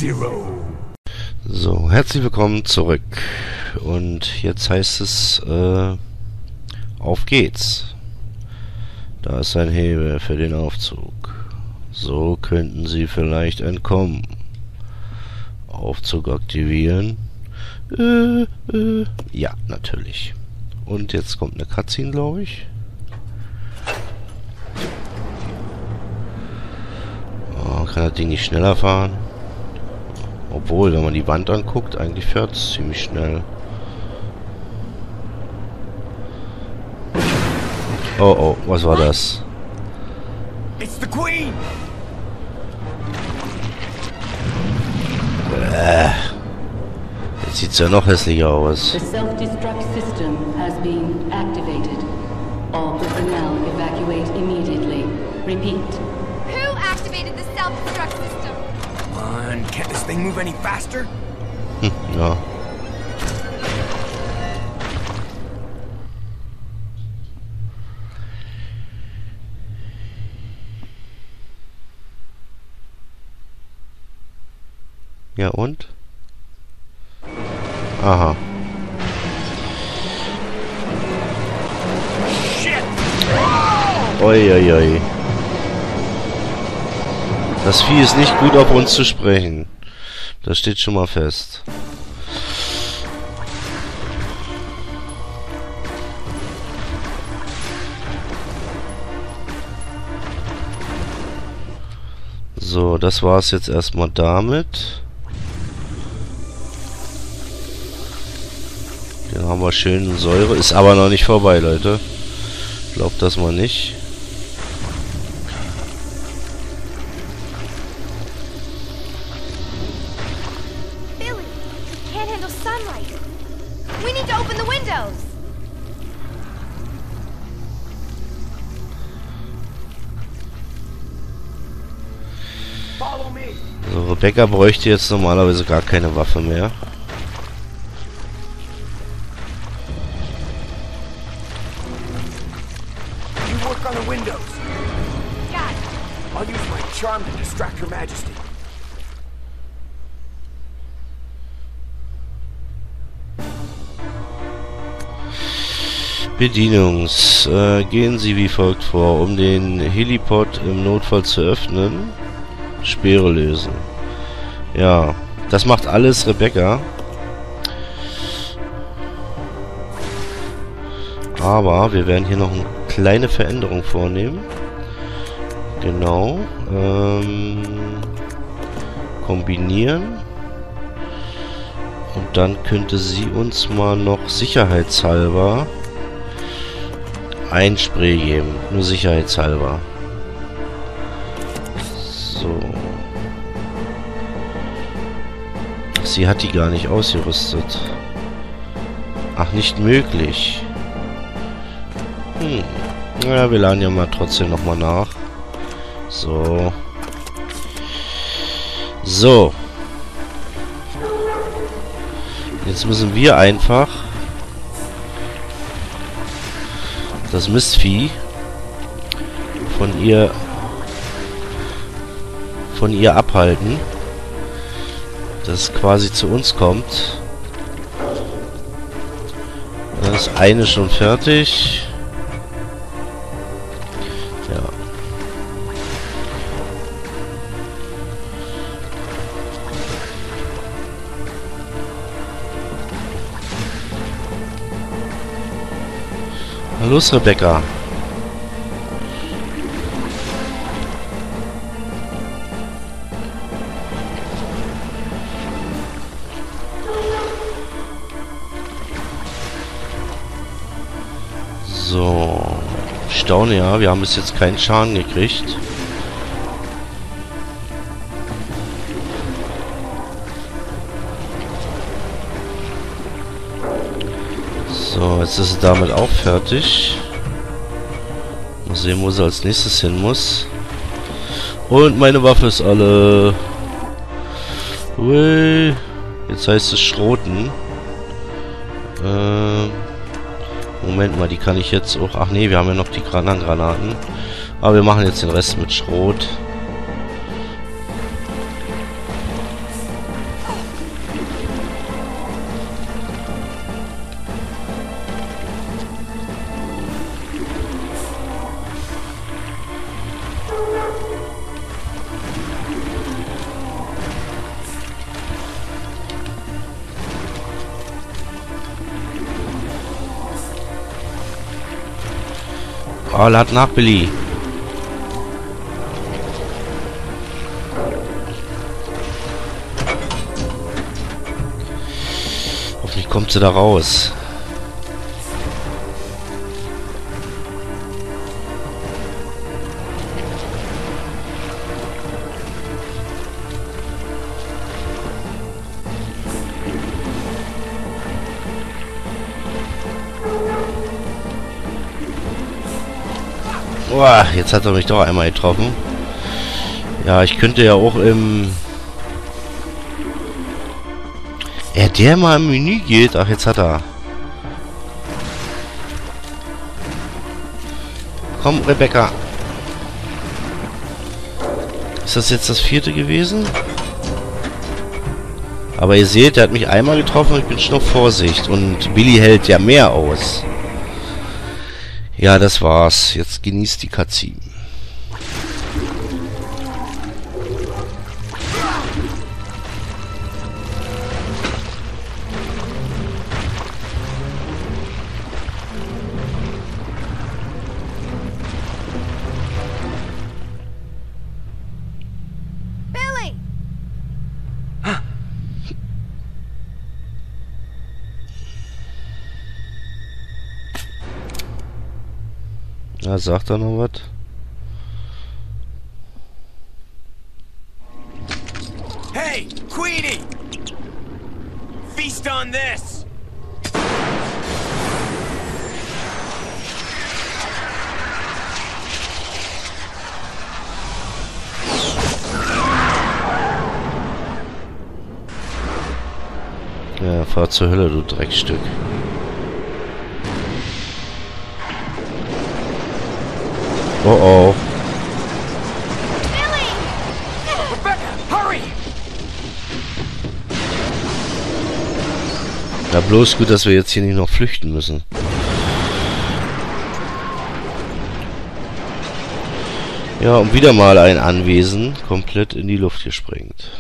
Sub-Zero. So, herzlich willkommen zurück. Und jetzt heißt es, auf geht's. Da ist ein Hebel für den Aufzug. So könnten Sie vielleicht entkommen. Aufzug aktivieren. Ja, natürlich. Und jetzt kommt eine Cutscene, glaube ich. Oh, kann das Ding nicht schneller fahren? Obwohl, wenn man die Wand anguckt, eigentlich fährt es ziemlich schnell. Oh, oh, was war das? It's the Queen. Jetzt sieht's ja noch hässlicher aus. The self-destruct system has been activated. All personnel evacuate immediately. Repeat. Who activated the self-destruct system? Come on, can't this thing move any faster? Ja. Ja und? Aha. Shit! Oi, oi, oi. Das Vieh ist nicht gut auf uns zu sprechen. Das steht schon mal fest. So, das war's jetzt erstmal damit. Den haben wir schön in Säure. Ist aber noch nicht vorbei, Leute. Glaubt das mal nicht. Billy, he can't handle sunlight. We need to open the windows. Follow me. So, Rebecca bräuchte jetzt normalerweise gar keine Waffe mehr. You work on the windows. Got it. I'll use my charm to distract Her Majesty. Gehen Sie wie folgt vor, um den Helipod im Notfall zu öffnen. Speere lösen. Ja, das macht alles Rebecca. Aber wir werden hier noch eine kleine Veränderung vornehmen. Genau. Kombinieren. Und dann könnte sie uns mal noch sicherheitshalber ein Spray geben. Nur sicherheitshalber. So. Sie hat die gar nicht ausgerüstet. Ach, nicht möglich. Ja, wir laden ja mal trotzdem nochmal nach. So. So. Jetzt müssen wir einfach das Mistvieh von ihr abhalten, das quasi zu uns kommt. Da ist eine schon fertig. Ja. Hallo Rebecca. So, staune ja, wir haben bis jetzt keinen Schaden gekriegt. So, jetzt ist sie damit auch fertig. Mal sehen, wo sie als nächstes hin muss. Und meine Waffe ist alle. Ui. Jetzt heißt es Schroten. Moment mal, die kann ich jetzt auch... Ach nee, wir haben ja noch die Granaten. Aber wir machen jetzt den Rest mit Schrot. Oh, lad nach, Billy. Hoffentlich kommt sie da raus. Boah, jetzt hat er mich doch einmal getroffen. Ja, ich könnte ja auch im... der mal im Menü geht. Ach, jetzt hat er. Komm, Rebecca. Ist das jetzt das 4. gewesen? Aber ihr seht, der hat mich einmal getroffen und ich bin schon auf Vorsicht. Und Billy hält ja mehr aus. Ja, das war's. Jetzt genießt die Cutscene. Billy! Na, sagt er noch was? Hey, Queenie! Feast on this! Ja, fahr zur Hölle, du Dreckstück. Oh oh. Billy! Rebecca, hurry! Ja, bloß gut, dass wir jetzt hier nicht noch flüchten müssen. Ja, und wieder mal ein Anwesen komplett in die Luft gesprengt.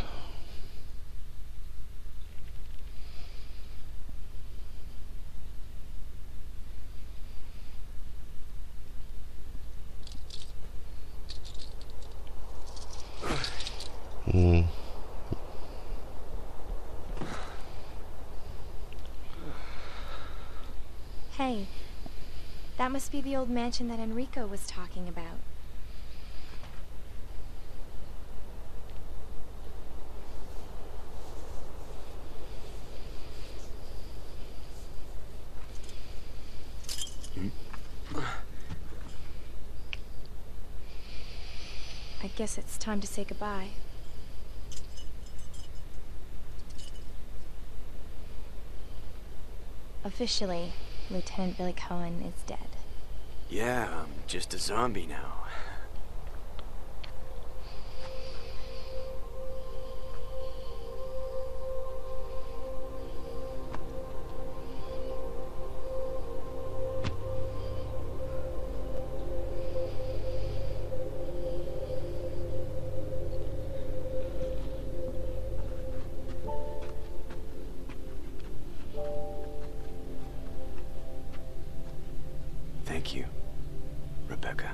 Hey, that must be the old mansion that Enrico was talking about. I guess it's time to say goodbye. Officially, Lieutenant Billy Cohen is dead. Yeah, I'm just a zombie now. Thank you, Rebecca.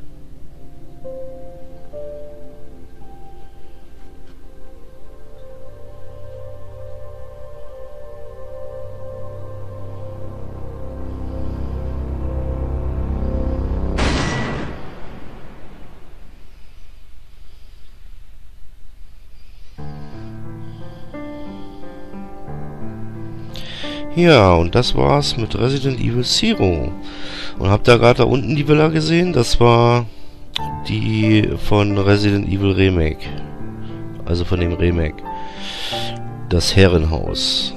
Ja, und das war's mit Resident Evil Zero. Und habt ihr gerade da unten die Villa gesehen? Das war die von Resident Evil Remake. Also von dem Remake. Das Herrenhaus.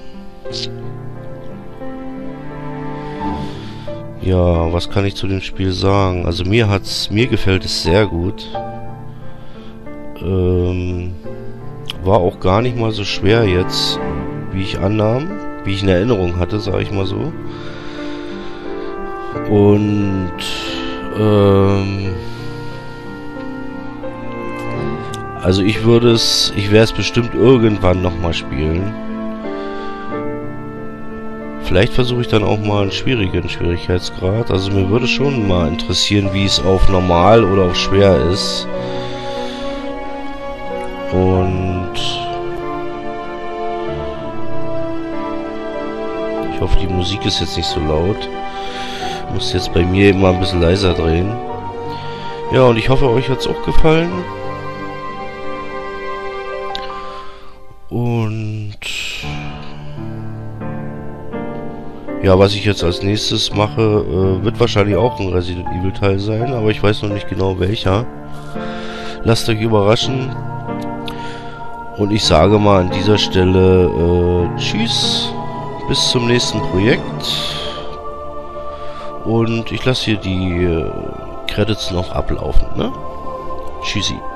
Ja, was kann ich zu dem Spiel sagen? Also mir gefällt es sehr gut. War auch gar nicht mal so schwer jetzt, wie ich annahm. Wie ich in Erinnerung hatte, sage ich mal so. Und also ich werde es bestimmt irgendwann nochmal spielen. Vielleicht versuche ich dann auch mal einen schwierigen Schwierigkeitsgrad. Also mir würde schon mal interessieren, wie es auf normal oder auf schwer ist. Und ich hoffe, die Musik ist jetzt nicht so laut. Ich muss jetzt bei mir immer ein bisschen leiser drehen. Ja, und ich hoffe, euch hat es auch gefallen. Und ja, was ich jetzt als nächstes mache, wird wahrscheinlich auch ein Resident Evil Teil sein, aber ich weiß noch nicht genau welcher. Lasst euch überraschen. Und ich sage mal an dieser Stelle tschüss, bis zum nächsten Projekt. Und ich lasse hier die Credits noch ablaufen, ne? Tschüssi.